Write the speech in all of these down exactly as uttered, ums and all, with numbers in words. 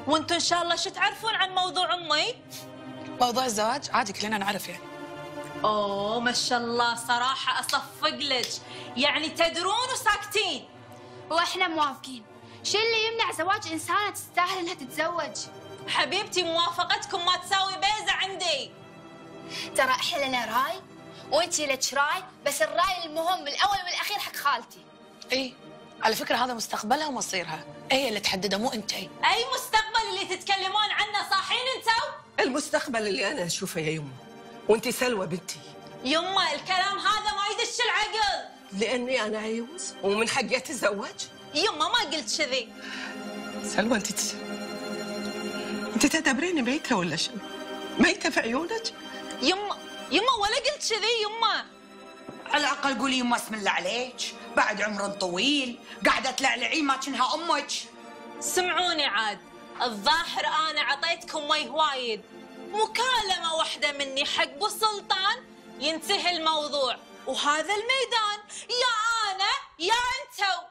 وانتم ان شاء الله شو تعرفون عن موضوع امي؟ موضوع الزواج عادي كلنا نعرف يعني. اوه ما شاء الله، صراحه اصفق لك، يعني تدرون وساكتين. واحنا موافقين. شو اللي يمنع زواج انسانه تستاهل انها تتزوج؟ حبيبتي موافقتكم ما تساوي بيزه عندي. ترى احنا لنا راي وانتي لك راي، بس الراي المهم الاول والاخير حق خالتي. ايه على فكره هذا مستقبلها ومصيرها، هي اللي تحدده مو انتي. اي مستقبل اللي تتكلمون عنه صاحين انتو؟ المستقبل اللي انا اشوفه يا يمه، وانتي سلوى بنتي. يمه الكلام هذا ما يدش العقل. لاني انا عيوز ومن حقي اتزوج. يمه ما قلت كذي. سلوى انت تس... انت تعتبريني ميته ولا شنو؟ ميته في عيونك؟ يمه يمه ولا قلت كذي يمه. على الاقل قولي يما اسم الله عليك، بعد عمر طويل قاعده تلعلعين ما كأنها امك. سمعوني عاد، الظاهر انا عطيتكم مي هوايد، مكالمه واحده مني حق بو سلطان ينتهي الموضوع، وهذا الميدان يا انا يا انتو.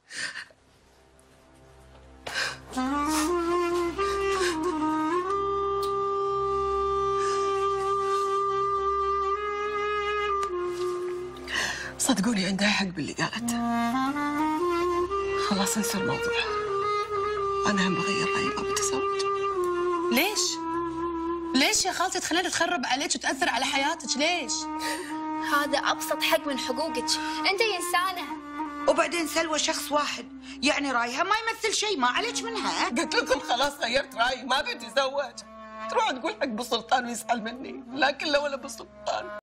صدقوني عندها حق باللي قالته. خلاص انسى الموضوع، انا هم بغير رايي ما بتزوج. ليش؟ ليش يا خالتي تخلينا تخرب عليك وتاثر على حياتك؟ ليش؟ هذا ابسط حق من حقوقك، انت انسانه. وبعدين سلوى شخص واحد، يعني رايها ما يمثل شيء، ما عليك منها. قلت لكم خلاص غيرت رايي ما بتزوج. تروح تقول حق ابو سلطان ويزعل مني، لكن لا ولا ابو سلطان.